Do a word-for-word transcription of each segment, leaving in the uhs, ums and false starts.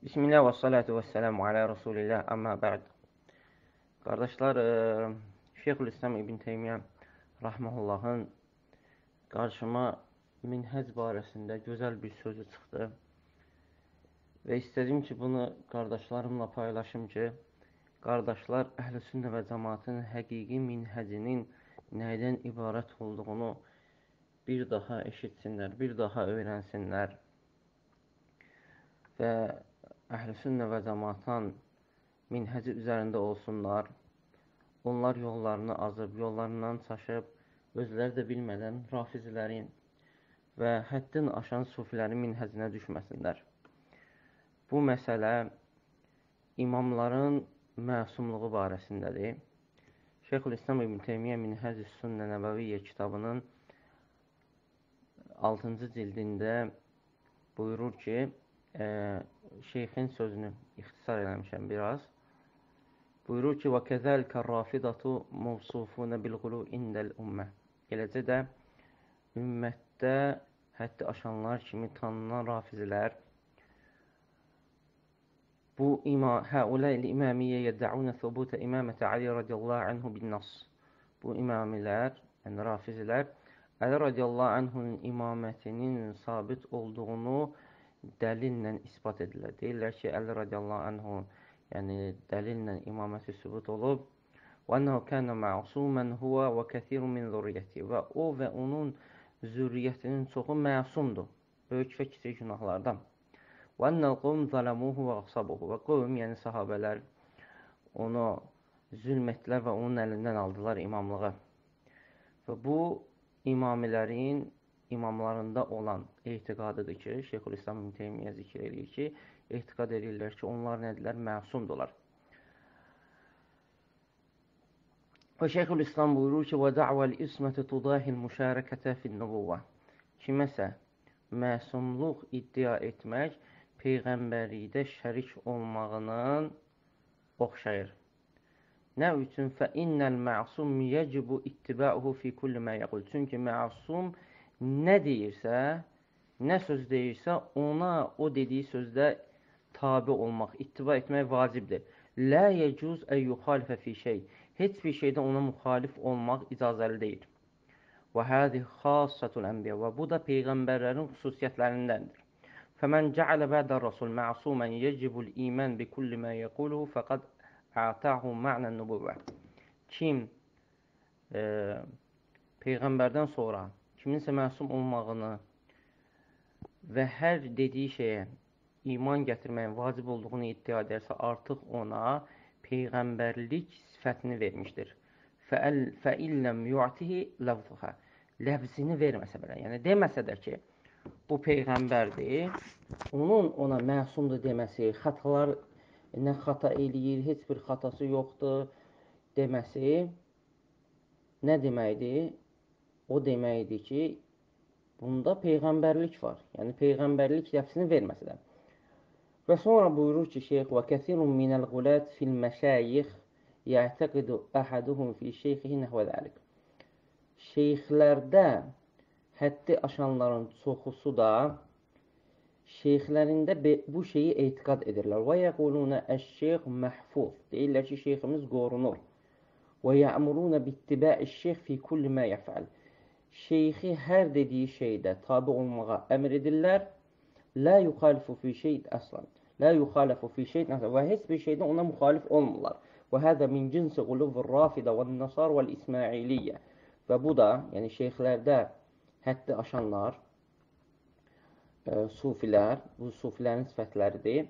Bismillah və salatu və selamu alə Rasulillah, amma bə'd. Qardaşlar, e, Şeyxülislam İbn Teymiyyə Rahməhullahın qarşıma minhəc barəsində gözəl bir sözü çıxdı və istədim ki, bunu qardaşlarımla paylaşım ki, qardaşlar Əhl-i-Sünnə və Cəmaatın həqiqi minhəcinin nəydən ibarət olduğunu bir daha eşitsinlər, bir daha öyrənsinlər və Əhl-i-Sünnə və Cəmaatın minhəci üzərində olsunlar. Onlar yollarını azıb, yollarından çaşıb, özləri də bilmədən rafizilərin və həddin aşan sufilərin minhəcinə düşməsinlər. Bu məsələ imamların məsumluğu barəsindədir. Şeyxülislam İbn Teymiyyə Minhəc-ü's-Sünnə Nəbəviyyə kitabının altıncı cildində buyurur ki, e, şeyxin sözünü ixtisar eləmişəm biraz. Buyurur ki, وَكَذَلْكَ الرَّافِضَةُ مَوْصُوفُونَ بِالْغُلُوِ عِنْدَ الْأُمَّةِ Eləcə də ümmətdə həddi aşanlar kimi tanınan rafizilər bu ima həuləl imamiyyə yəddəun thubut imamət Ali radiyallahu anhu bin-nas. Bu imamilər, yəni rafizilər Ali radiyallahu anhunun imamətinin sabit olduğunu dəlillə isbat edirlər. Deyirlər ki, Ali radiyallahu anhu yəni dəlillə imaməti sübut olub. وَأَنَّهُ كَانَ مَعْصُومًا هُوَ وَكَثِيرٌ مِنْ ذُرِّيَّتِهِ Və o və onun zürriyyətinin çoxu məsumdur, böyük və kiçik günahlardan. وَأَنَّ الْقَوْمَ ظَلَمُوهُ وَغَصَبُوهُ Və qövm, yəni sahabələr onu zülm etdilər və onun əlindən aldılar imamlığı. Və bu imamilərin imamlarında olan etiqadıdır ki, Şeyxülislam İbn Teymiyyə zikr edir ki, etiqad edirlər ki, onlar nədirlər? Məsumdurlar. Və Şeyxülislam buyurur ki, وَدَعْوَ الْإِسْمَةِ تُضَاهِ الْمُشَارَكَةَ فِي النُّبُوَّةِ Kiməsə məsumluq iddia etmək Peyğəmbərlikdə şərik olmağının oxşayır. Nə üçün? فَإِنَّ الْمَعْصُمْ يَجِبُ اِتِّبَعُهُ فِي كُلِّ مَا يَقُلُ Çünki məsum nə deyirsə, nə söz deyirsə, ona o dediyi sözdə tabi olmaq, ittiba etmək vacibdir. Lə yəcuz ən yuxalifə fi şey. Heç bir şeydə ona müxalif olmaq icazəli deyil. Və həzi xassətul ənbiyə. Və bu da Peyğəmbərlərin xüsusiyyətlərindəndir. Fəmən cəalə bədə rasul məsumən yəcibul iman bi kulli mə yəquluhu fəqad ətəhu mə'nən nübüvvə. Kim e, Peyğəmbərdən sonra kiminsə məsum olmağını və hər dediyi şeyə iman gətirməyin vacib olduğunu iddia edərsə, artıq ona Peyğəmbərlik sifətini vermişdir. Fəilləm yu'tihi ləvzuhə Ləvzini verməsə belə, yəni deməsə də ki, bu Peyğəmbərdir, onun ona məsumdur deməsi, xatalar, nə xata eləyir, heç bir xatası yoxdur deməsi nə deməkdir? O deməkdir ki, bunda Peyğəmbərlik var. Yəni, Peyğəmbərlik ləfsini verməsə də. Və sonra buyurur ki, şeyx, وَكَثِيرٌ مِنَ الْغُلَاتِ فِي الْمَشَايِخِ يَعْتَقِدُ أَحَدُهُمْ فِي شَيْخِهِ نَحْوَ ذَلِكَ Şeyxlərdə həddi aşanların çoxusu da şeyxlərində bu şeyi etiqad edirlər. وَيَقُولُونَ الشَّيْخ مَحْفُظ Deyirlər ki, şeyximiz qorunur. وَيَأْمُرُونَ بِاتِّبَاءِ الشَّيْخ فِي كُلِّ مَا يَفْعَلِ Şeyxi hər dediyi şeydə tabi olmağa əmr edirlər. La yuxalifu fi şeyin əslan. La yuxalifu fi şeyin əslan. Və heç bir şeydə ona müxalif olmurlar. Və hədə min cinsi quluvur rafidə və nasar və ismailiyyə. Və bu da, yəni şeyxlərdə həddi aşanlar, e, sufilər, bu sufilərin sifətləridir.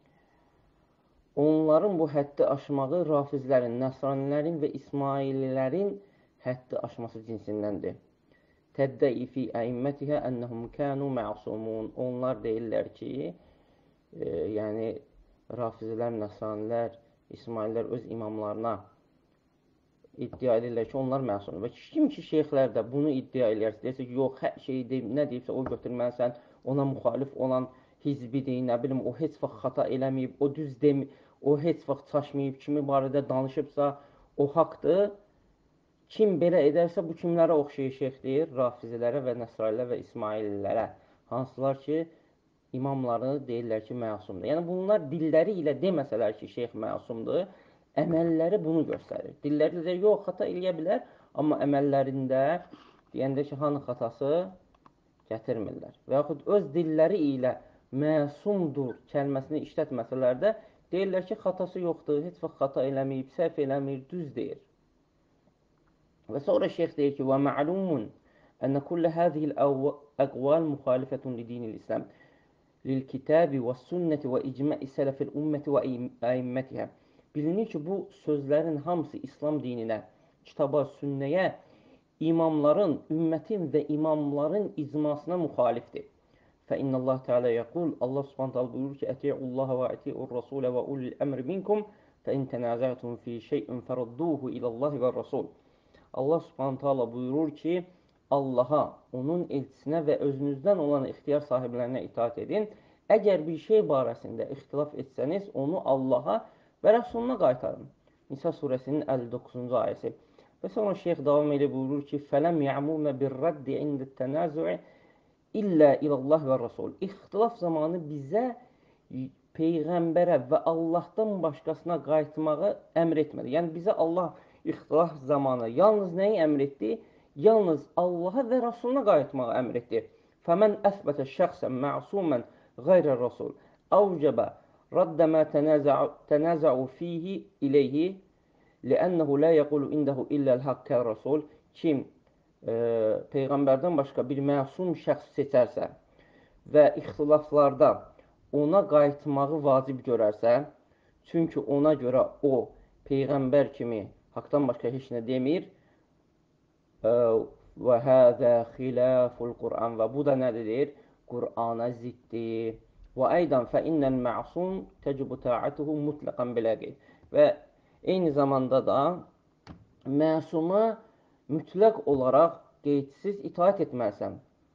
Onların bu həddi aşmağı rafizlərin, nəsranilərin və ismaililərin həddi aşması cinsindəndir. Təddəi fi əimmətihə ənəhum kənu məsumun. Onlar deyirlər ki, e, yəni rafizlər, nəsranilər, ismaillər öz imamlarına iddia edirlər ki, onlar məsumdur. Və kim ki, şeyxlər də bunu iddia edirsə, deyirsə ki, yox, hər şey deyib, nə deyibsə o götürməlisən, ona müxalif olan hizbidir, nə bilim, o heç vaxt xata eləməyib, o düz deməyib, o heç vaxt çaşmayıb, kimi barədə danışıbsa, o haqdır. Kim belə edərsə, bu kimlərə oxşayır şeyx deyir? Rafizilərə və nəsranilərə və ismaillərə. Hansılar ki, imamları deyirlər ki, məsumdur. Yəni, bunlar dilləri ilə deməsələr ki, şeyx məsumdur, əməlləri bunu göstərir. Dilləri də yox, xata eləyə bilər, amma əməllərində deyəndə ki, hanı xatası gətirmirlər. Və yaxud öz dilləri ilə məsumdur kəlməsini işlətməsələr də deyirlər ki, xatası yoxdur, heç vaxt xata eləməyib, səhv eləmir, düz deyir. Və sonra şeyx deyir ki, وَمَعْلُومٌ أَنَّ كُلَّ هَذِهِ الْأَقْوَالِ مُخَالِفَةٌ لِدِينِ الْإِسْلَامِ لِلْكِتَابِ وَالسُنَّةِ وَإِجْمَعِ سَلَفِ الْأُمَّةِ وَأَئِمَّتِهَا. Bilinir ki, bu sözlərin hamısı İslam dininə, kitaba, sünnəyə, imamların, ümmətin və imamların icmasına müxalifdir. فَإِنَّ اللّٰهِ تَعَالَى يَقُولُ Allah subhanahu ta'ala buyurur ki, اَتِعُوا اللّٰهَ وَاَتِعُوا الرَّسُولَ وَاُولِي الْأَمْرِ مِنْكُمْ فَاِنْ تَنَازَعْتُمْ فِي شَيْءٍ فَرَدُّوهُ إِلَى اللّٰهِ وَالرَّسُولِ. Allah subhanahu ta'ala buyurur ki, Allaha, onun elçisinə və özünüzdən olan ixtiyar sahiblərinə itaat edin. Əgər bir şey barəsində ixtilaf etsəniz, onu Allaha və Rəsuluna qaytarın. Nisa surəsinin əlli doqquzuncu ayəsi. Və sonra şeyx davam edib buyurur ki, فَلَمْ يَعْمُونَ بِالرَّدِّ عِنْدِ التَّنَازُعِ İllə ilallah və Rasul. İxtilaf zamanı bizə Peyğəmbərə və Allahdan başqasına qayıtmağı əmr etmədi. Yəni, bizə Allah ixtilaf zamanı yalnız nəyi əmr etdi? Yalnız Allaha və Rasuluna qayıtmağı əmr etdi. فَمَنْ أَثْبَتَ شَخْصًا مَعْصُومًا غَيْرَ الرَّسُولِ أَوْجَبَ رَدَّ مَا تَنَازَعُوا فِيهِ إِلَيْهِ لِأَنَّهُ لَا يَقُولُ إِنَّهُ إِلَّا الْحَقَّ كَالرَّسُولِ. Kim e, Peyğəmbərdən başqa bir məsum şəxs seçərsə və ixtilaflarda ona qayıtmağı vacib görərsə, çünki ona görə o, Peyğəmbər kimi haqdan başqa heç nə demir, və həzə xilaful Qur'an, və bu da nədir? Qur'ana ziddir. Və aydan fə innəl məsum təcibu ta'atuhu mutlaqan bilə qeyd. Və eyni zamanda da məsuma mütləq olaraq qeydsiz itaat etməlisən.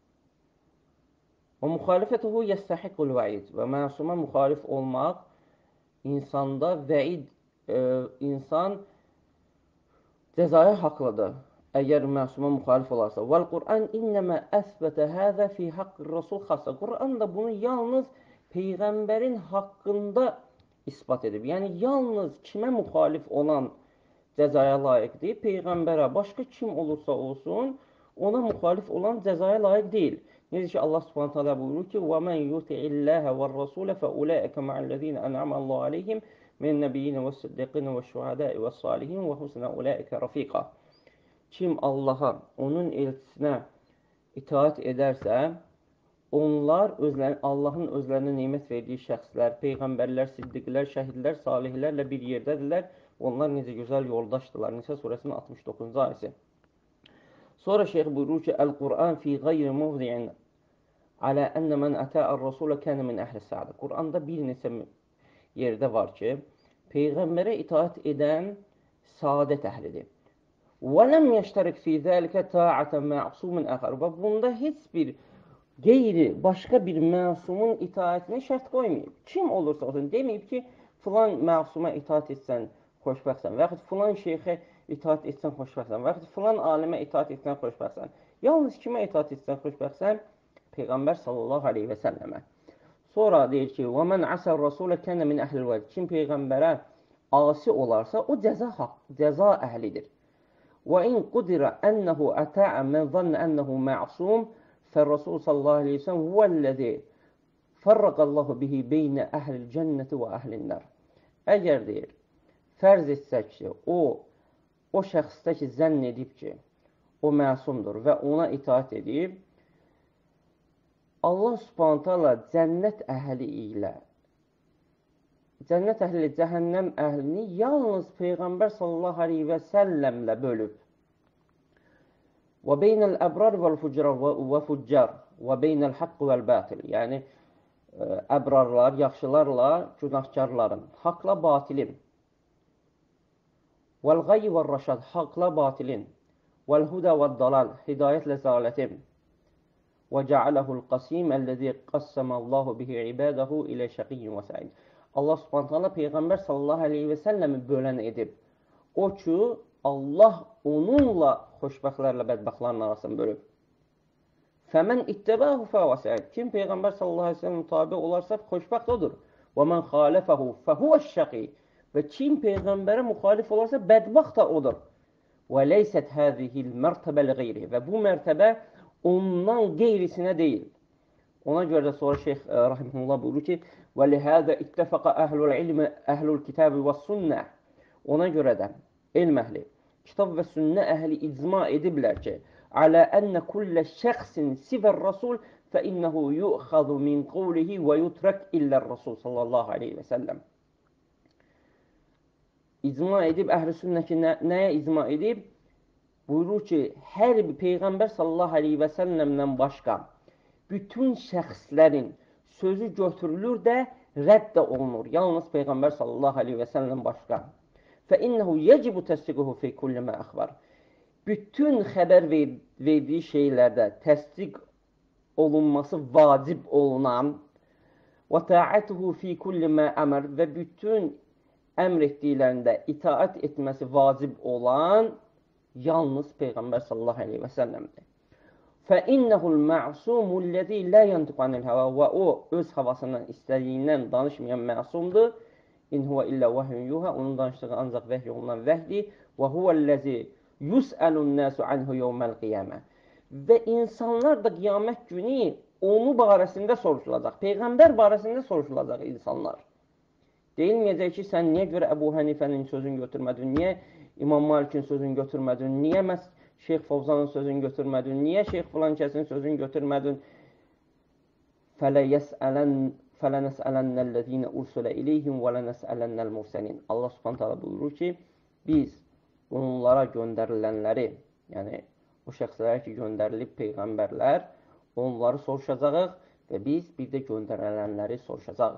Və müxalifətuhu yəstəhiqul vəid. Və məsuma müxalif olmaq insanda vəid, e, insan cəzaya haqlıdır. Əgər məsuma müxalif olarsa. Vəl Qur'an innəmə əsbətə həzə fi haqqı Rasul xassa. Qur'an da bunu yalnız Peyğəmbərin haqqında ispat edib. Yəni, yalnız kimə müxalif olan cəzaya layiqdir? Peyğəmbərə. Başqa kim olursa olsun, ona müxalif olan cəzaya layiq deyil. Necə ki, Allah subhanahu ta'ala buyurur ki, وَمَنْ يُطِعِ اللّٰهَ وَالرَّسُولَ فَأُولَٰئِكَ مَعَ الَّذِينَ أَنْعَمَ اللّٰهُ عَلَيْهِمْ مِنَ النَّبِيِّينَ وَالصِّدِّيقِينَ وَالشُّهَدَاءِ وَالصَّالِحِينَ وَحُسْنَ أُولَٰئِكَ رَفِيقًا. Kim Allaha, onun elçisinə itaat edərsə, onlar özləri, Allahın özlərinə nimət verdiyi şəxslər, peyğəmbərlər, siddiqlər, şəhidlər, salihlərlə bir yerdədirlər. Onlar necə gözəl yoldaşdırlar. Nisa surəsinin altmış doqquzuncu ayəsi. Sonra şeyx buyurur ki, Əl-Qur'an fi qeyri muvzi'in alə ənə mən ətə'ər rasulə kənə min əhli səadə. Qur'anda bir neçə yerdə var ki, Peyğəmbərə itaat edən saadət əhlidir. وَلَمْ يَشْتَرِكْ فِي ذَلِكَ تَاعَةً مَعْصُومٍ əxər. Və bunda heç bir qeyri, başqa bir məsumun itaətini şərt qoymayıb. Kim olursa olsun, deməyib ki, filan məsuma itaat etsən xoşbəxtsən və yaxud filan şeyxə itaat etsən xoşbəxtsən və yaxud filan alimə itaat etsən xoşbəxtsən. Yalnız kimə itaat etsən xoşbəxtsən? Peyğəmbər sallallahu aleyhi və səlləmə. Sonra deyir ki, وَمَنْ عَسَى الرَّسُولَ كَنَ مِنْ أَهْلِ الْوَيْدِ. Kim Peyğəmbərə asi olarsa, o cəza, cəza əhlidir. وَإِنْ قُدِرَ أَنَّهُ أَتَاعَ مَنْ ظَنَّ أَنَّهُ مَعْصُومٌ فَالرَّسُولُ صَلَّى اللّٰهُ عَلَيْهِ وَسَلَّمَ هُوَ الَّذِي فَرَّقَ اللّٰهُ بِهِ بَيْنَ أَهْلِ الْجَنَّةِ وَأَهْلِ النَّارِ. Əgər deyir, fərz etsək ki, o, o şəxsdə ki, zənn edib ki, o məsumdur və ona itaat edib, Allah subhanahu ta'ala cənnət əhli ilə, cənnət əhli ilə cəhənnəm əhlini yalnız Peyğəmbər sallallahu aleyhi və səlləmlə bölüb. Və beynəl əbrar və fuccar və beynəl haqq vəl batil. Yəni, əbrarlar, yaxşılarla günahkarların, haqla batilin. Vəl qayy və rəşad, haqla batilin. Vəl hudə və dalal, hidayətlə zəlalətin. Və cəaləhul qasim əlləzi qassəməllahu bihi ibadəhu ilə şəqiyyin və səid. Allah subhanahu ta'ala Peyğəmbər sallallahu aleyhi və səlləmi bölən edib. O ki, Allah onunla xoşbəxtlərlə bədbəxtlərin arasını bölüb. Fəmən ittəbəhu fəhvə səid. Kim Peyğəmbər sallallahu əleyhi və səlləm tabe olarsa xoşbəxt odur. Və mən xalafəhu fəhuvəş-şəqi. Və kim Peyğəmbərə müxalif olarsa bədbəxt da odur. Və leysət hədihil mərtəbə li qeyri. Və bu mərtəbə ondan qeyrisinə deyil. Ona görə də sonra Şeyx rahimehullah buyurur ki: "Və lihəzə ittəfəqə əhlul ilmi, əhlul kitab və sünnə." Ona görə də elm əhli, kitab və sünnə əhli icma ediblər ki: "Alə ənə kullə şəxsin sivər rasul fə innəhu yu'xazu min qavlihi və yutrək illər rasul sallallahu aleyhi və səlləm." İcma edib əhl-i sünnə ki, nə, nəyə icma edib? Buyurur ki, hər bir Peyğəmbər sallallahu aleyhi və səlləmdən başqa bütün şəxslərin sözü götürülür də rədd də olunur. Yalnız Peyğəmbər sallallahu aleyhi və səlləm başqa. فَإِنَّهُ يَجِبُ تَسْدِقُهُ فِي كُلِّ مَا أَخْبَرَ. Bütün xəbər ver, verdiyi şeylərdə təsdiq olunması vacib olunan وَتَاعَتُهُ فِي كُلِّ مَا أَمَرَ və bütün əmr etdiklərində itaat etməsi vacib olan yalnız Peyğəmbər sallallahu aleyhi və səlləmdir. فَإِنَّهُ الْمَعْصُومُ الَّذِي لَا يَنْتِقُ عَنِ الْهَوَى Və o öz havasından, istədiyindən danışmayan məsumdur. İn huve illə vəhyun yuha. Onun danışdığı ancaq vəhy olunan vəhdir. Və huvəl-ləzi yus'əlun nəsu anhu yevməl qiyamə. Və insanlar da qiyamət günü onu barəsində soruşulacaq. Peyğəmbər barəsində soruşulacaq insanlar. Deyilməyəcək ki, sən niyə görə Əbu Hənifənin sözünü götürmədin, niyə İmam Malikin sözünü götürmədin, niyə məs Şeyx Fovzanın sözünü götürmədin, niyə Şeyx filan kəsin sözünü götürmədin? Fələnəsələnəl-ləzīnə ursulə iləyhim və lənəsələnəl mursəlin. Allah subhanahu taala buyurur ki, biz onlara göndərilənləri, yəni o şəxslərə ki, göndərilib Peyğəmbərlər, onları soruşacağıq və biz bir də göndərilənləri soruşacağıq.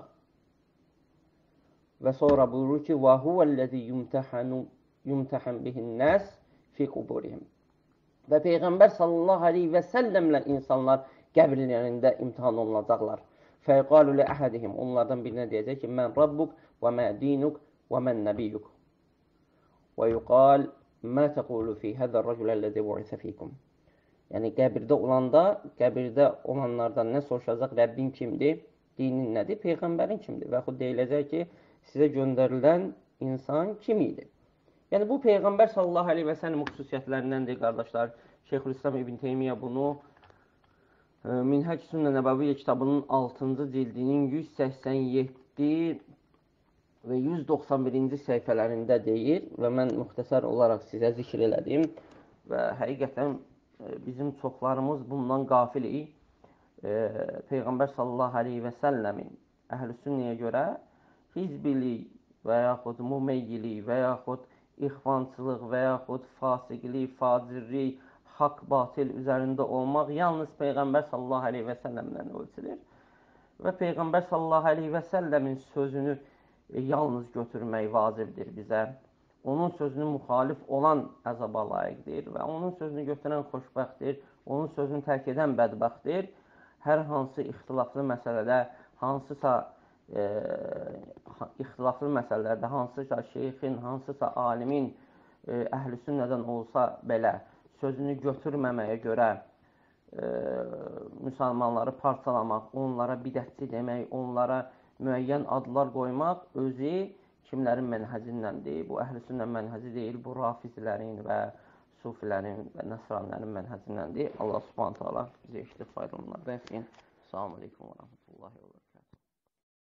Və sonra buyurur ki, və huvəl-ləzi yumtəhan bihin-nəs fi quburihim. Və Peyğəmbər sallallahu aleyhi və səlləmlə insanlar qəbirlərində imtihan olunacaqlar. Fəqalu li əhədihim. Onlardan birinə deyəcək ki, mən Rabbuk və mə dinuk və mən nəbiyyuk. Və yuqal mə təqulu fi həzər-rəculəl-ləzi bu'isə fikum. Yəni qəbirdə olanda, qəbirdə olanlardan nə soruşacaq? Rəbbin kimdir? Dinin nədir? Peyğəmbərin kimdir? Və yaxud deyiləcək ki, sizə göndərilən insan kim idi? Yəni bu Peyğəmbər sallallahu aleyhi və səlləm xüsusiyyətlərindəndir, qardaşlar. Şeyxülislam İbn Teymiyyə bunu Minhəc Sünnə Nəbəviyyə kitabının altıncı cildinin yüz səksən yeddi və yüz doxsan birinci səhifələrində deyir və mən müxtəsər olaraq sizə zikr elədim və həqiqətən bizim çoxlarımız bundan qafilik. Peyğəmbər sallallahu aleyhi və səlləmin əhl-i sünnəyə görə hizbilik və yaxud mumeyyilik və yaxud ixvançılıq və yaxud fasiqlik, facirlik, haqq, batil üzərində olmaq yalnız Peyğəmbər sallallahu aleyhi və səlləmlə ölçülür. Və Peyğəmbər sallallahu aleyhi və səlləmin sözünü yalnız götürmək vacibdir bizə. Onun sözünü müxalif olan əzaba layiqdir və onun sözünü götürən xoşbəxtdir, onun sözünü tərk edən bədbəxtdir. Hər hansı ixtilaflı məsələdə, hansısa e, ixtilaflı məsələlərdə, hansısa şeyxin, hansısa alimin e, əhl-i sünnədən olsa belə sözünü götürməməyə görə e, müsəlmanları parçalamaq, onlara bidətçi demək, onlara müəyyən adlar qoymaq özü kimlərin mənhəzindəndir? Bu əhl-i sünnə mənhəzi deyil, bu rafizlərin və sufilərin və nəsranilərin mənhəzindəndir. Allah subhanahu taala bizə işdə faydalanlardan etsin. Selamun aleyküm və rəhmətullahi və